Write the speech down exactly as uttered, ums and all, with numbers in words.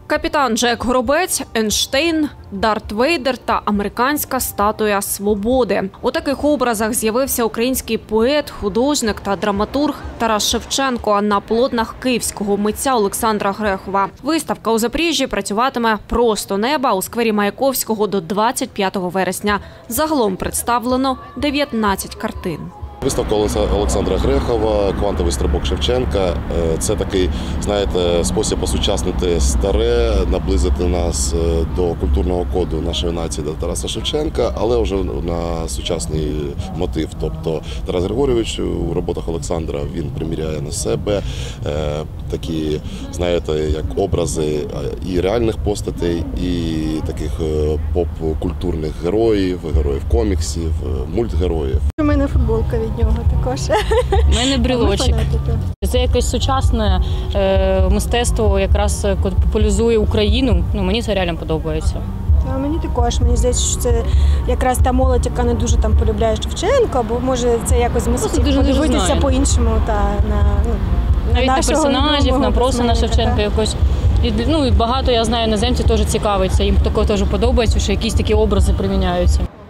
Капітан Джек Горобець, Ейнштейн, Дарт Вейдер та американська статуя свободи. У таких образах з'явився український поет, художник та драматург Тарас Шевченко на полотнах київського митця Олександра Грехова. Виставка у Запоріжжі працюватиме «Просто неба» у сквері Маяковського до двадцять п'ятого вересня. Загалом представлено дев'ятнадцять картин. Виставка Олександра Грехова, квантовий стрибок Шевченка – це такий, знаєте, спосіб осучаснити старе, наблизити нас до культурного коду нашої нації, до Тараса Шевченка, але вже на сучасний мотив. Тобто Тарас Григорович у роботах Олександра, він приміряє на себе такі, знаєте, як образи і реальних постатей, і таких поп-культурних героїв, героїв коміксів, мультгероїв. У мене футболка від нього також. У мене брелочок. Це якесь сучасне е, мистецтво, якраз популяризує Україну. Ну, мені це реально подобається. А мені також. Мені здається, що це якраз та молодь, яка не дуже там полюбляє Шевченка, бо може це якось змусить їх подивитися по-іншому та на, ну, навіть на на персонажів, на просто на Шевченка якось. І, ну, і багато, я знаю, іноземців теж цікавиться, їм такого теж подобається, що якісь такі образи приміняються.